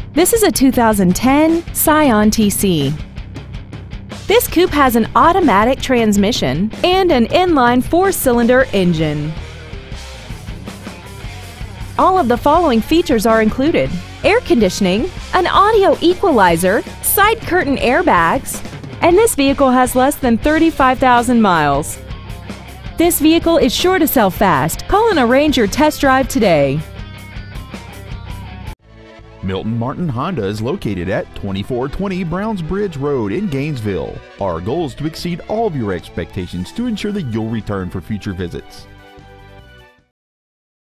This is a 2010 Scion TC. This coupe has an automatic transmission and an inline 4-cylinder engine. All of the following features are included: air conditioning, an audio equalizer, side curtain airbags, and this vehicle has less than 35,000 miles. This vehicle is sure to sell fast. Call and arrange your test drive today. Milton Martin Honda is located at 2420 Browns Bridge Road in Gainesville. Our goal is to exceed all of your expectations to ensure that you'll return for future visits.